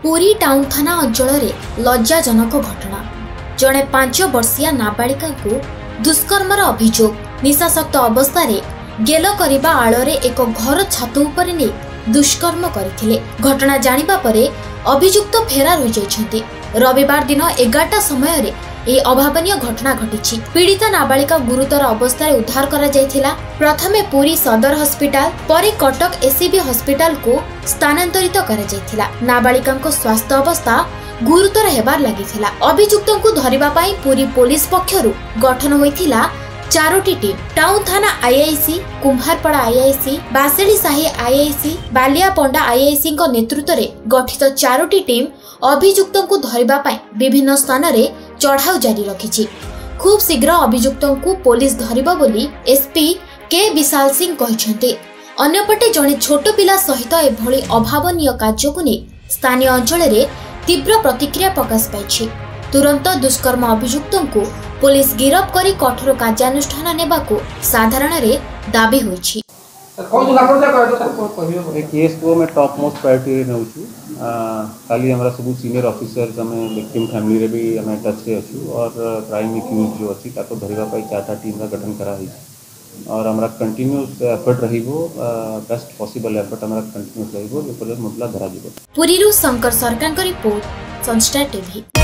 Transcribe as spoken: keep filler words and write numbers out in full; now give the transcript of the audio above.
Puri town थाना अंचल लज्जाजनक घटना। जड़े पांच वर्षीय नाबालिका को दुष्कर्मर अभियोग। निशाशक्त अवस्था गेल करने आड़े एक घर छात उपर नहीं दुष्कर्म करथिले। घटना जानिबा परे अभियुक्त फेरार हो जाइछन्ते। रविवार दिन एगारटा समय रे ए अभावनीय घटना घटी। पीड़िता नाबालिका गुरुतर अवस्था उद्धार करा जायथिला। प्रथमे पुरी सदर हॉस्पिटल परे कटक एसीबी हॉस्पिटल को स्थानांतरित करा जायथिला। नाबालिका को स्वास्थ्य अवस्था गुरुतर हेबार लागिथिला। अभियुक्तों को धरिबा पई पुरी पुलिस पक्षरु गठन होइथिला चारोटी टीम। टाउन थाना IIC, Kumbharpada IIC, Baseli Sahi IIC, Baliapanda IIC नेतृत्व में गठित चारोटी टीम अभियुक्तों को धरिबा पई विभिन्न स्थान रे चढ़ाऊ जारी रखिछि। खूब शीघ्र अभियुक्तों को पुलिस धरिबो बोली एसपी के विशाल सिंह कहिसेंते। अन्यपटे जणे छोट पिला सहित एभली अभावनीय कार्य को नै स्थानीय अंचल रे तीव्र प्रतिक्रिया प्रकाश पाइछि। तुरंत दुष्कर्म अभियुक्तों को पुलिस गिरफ्त करी कठोर कार्यानुष्ठान नेबा को साधारण रे दाबी होइछि। केस को मैं टॉप मोस्ट प्रायोरिटी नउछु। खाली हमरा सब सीनियर ऑफिसर्स हमें विक्टिम फैमिली रे भी हमें टच रे अछु और क्राइम एक्यूज जो अछि ताको धरिबा पई चारटा टीम का गठन करा है और हमरा कंटिन्यूअस एफर्ट रहिबो। बेस्ट पॉसिबल एफर्ट हमरा कंटिन्यूअस रहिबो जे पर मुद्दा धरा जिवो। पुरीरू शंकर सरकार का रिपोर्ट, सनस्टार टीवी।